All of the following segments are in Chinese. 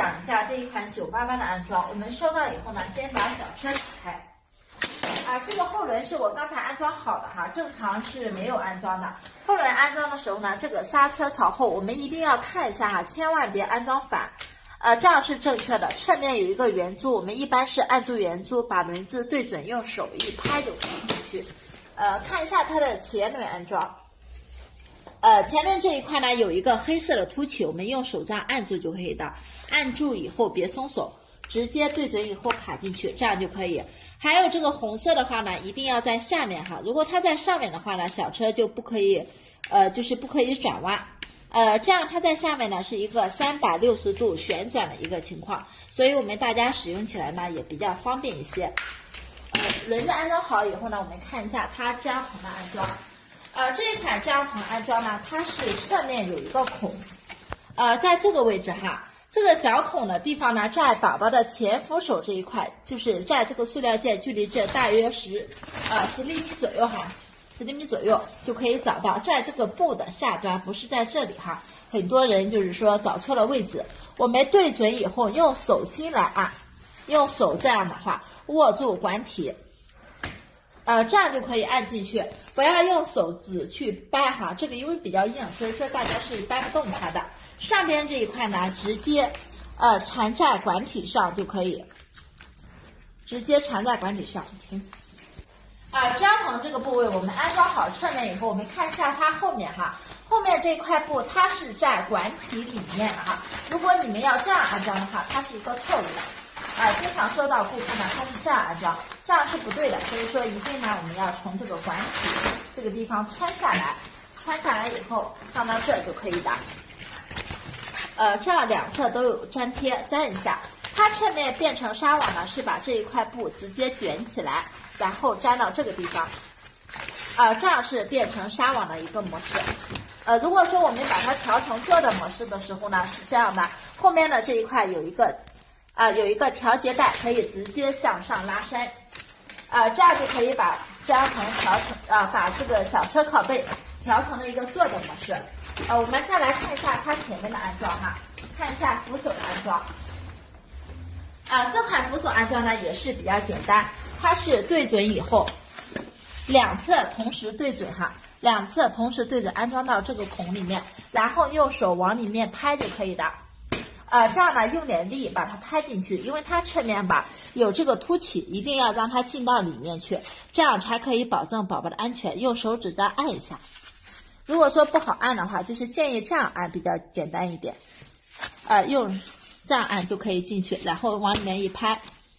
讲一下这一款988的安装。我们收到以后呢，先把小车打开。这个后轮是我刚才安装好的哈，正常是没有安装的。后轮安装的时候呢，这个刹车槽后我们一定要看一下哈，千万别安装反。这样是正确的。侧面有一个圆珠，我们一般是按住圆珠，把轮子对准，用手一拍就可以进去。看一下它的前轮安装。前面这一块呢有一个黑色的凸起，我们用手这样按住就可以的。按住以后别松手，直接对准以后卡进去，这样就可以。还有这个红色的话呢，一定要在下面哈。如果它在上面的话呢，小车就不可以，就是不可以转弯。这样它在下面呢是一个360度旋转的一个情况，所以我们大家使用起来呢也比较方便一些。轮子安装好以后呢，我们看一下它遮阳棚的安装。这一款遮阳棚安装呢，它是侧面有一个孔，在这个位置哈，这个小孔的地方呢，在宝宝的前扶手这一块，就是在这个塑料件距离这大约10厘米左右哈。10厘米左右就可以找到，在这个布的下端，不是在这里哈。很多人就是说找错了位置，我们对准以后用手心来按，用手这样的话握住管体，这样就可以按进去，不要用手指去掰哈，这个因为比较硬，所以说大家是掰不动它的。上边这一块呢，直接缠在管体上就可以，直接缠在管体上。遮阳棚这个部位我们安装好侧面以后，我们看一下它后面哈，后面这块布它是在管体里面的哈。如果你们要这样安装的话，它是一个错误的。经常收到顾客呢，他是这样安装，这样是不对的。所以说一定呢，我们要从这个管体这个地方穿下来，穿下来以后放到这就可以的。这样两侧都有粘贴，粘一下。它侧面变成纱网呢，是把这一块布直接卷起来，然后粘到这个地方，这样是变成纱网的一个模式。如果说我们把它调成坐的模式的时候呢，是这样的，后面的这一块有一个调节带，可以直接向上拉伸，这样就可以把遮阳棚调成把这个小车靠背调成了一个坐的模式。我们再来看一下它前面的安装哈，看一下扶手的安装。这款扶手安装呢也是比较简单，它是对准以后，两侧同时对准哈，两侧同时对准安装到这个孔里面，然后用手往里面拍就可以的。这样呢用点力把它拍进去，因为它侧面吧有这个凸起，一定要让它进到里面去，这样才可以保证宝宝的安全。用手指这样按一下，如果说不好按的话，就是建议这样按比较简单一点。用这样按就可以进去，然后往里面一拍。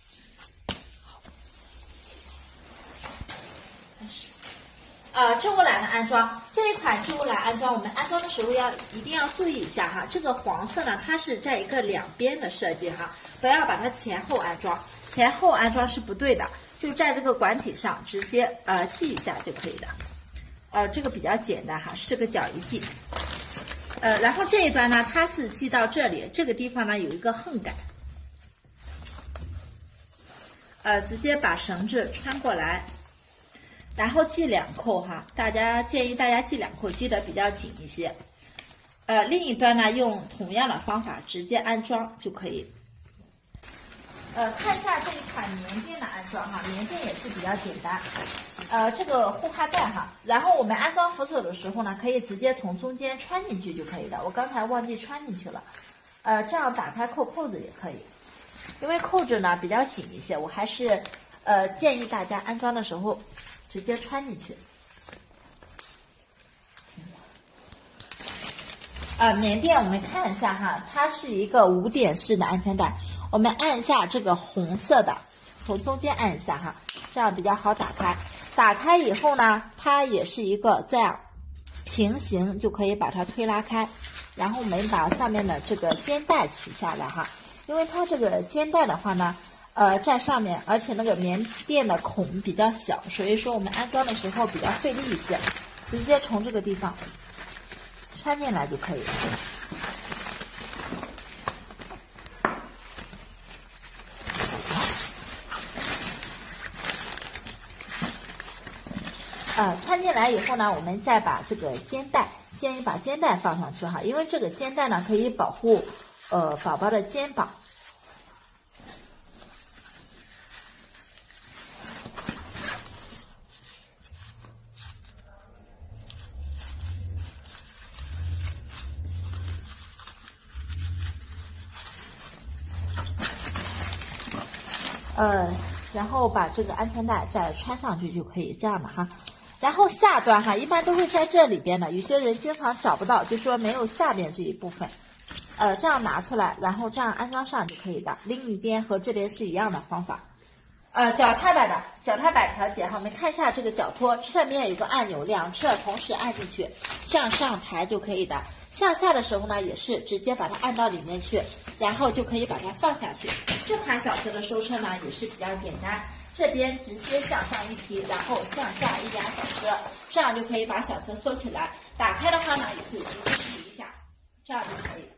置物篮的安装，这一款置物篮安装，我们安装的时候一定要注意一下哈，这个黄色呢，它是在一个两边的设计哈，不要把它前后安装，前后安装是不对的，就在这个管体上直接系一下就可以的。这个比较简单哈，4个角一系。然后这一端呢，它是系到这里，这个地方呢有一个横杆，直接把绳子穿过来，然后系2扣哈，建议大家系2扣，系得比较紧一些。另一端呢，用同样的方法直接安装就可以。看一下这一款棉垫的安装哈，棉垫也是比较简单。这个护发带哈，然后我们安装扶手的时候呢，可以直接从中间穿进去就可以的。我刚才忘记穿进去了，这样打开扣子也可以，因为扣子呢比较紧一些，我还是建议大家安装的时候直接穿进去。棉垫我们看一下哈，它是一个5点式的安全带，我们按一下这个红色的，从中间按一下哈，这样比较好打开。打开以后呢，它也是一个这样平行，就可以把它推拉开。然后我们把上面的这个肩带取下来哈，因为它这个肩带的话呢，在上面，而且那个棉垫的孔比较小，所以说我们安装的时候比较费力一些，直接从这个地方穿进来就可以了。穿进来以后呢，我们再把这个肩带，建议把肩带放上去哈，因为这个肩带呢可以保护宝宝的肩膀。然后把这个安全带再穿上去就可以这样的哈。然后下端哈，一般都会在这里边的，有些人经常找不到，就说没有下边这一部分。这样拿出来，然后这样安装上就可以的。另一边和这边是一样的方法。脚踏板调节哈，我们看一下这个脚托，侧面有个按钮，两侧同时按进去，向上抬就可以的。向下的时候呢，也是直接把它按到里面去，然后就可以把它放下去。这款小车的收车呢也是比较简单，这边直接向上一提，然后向下一压小车，这样就可以把小车收起来。打开的话呢，也是直接提一下，这样就可以了。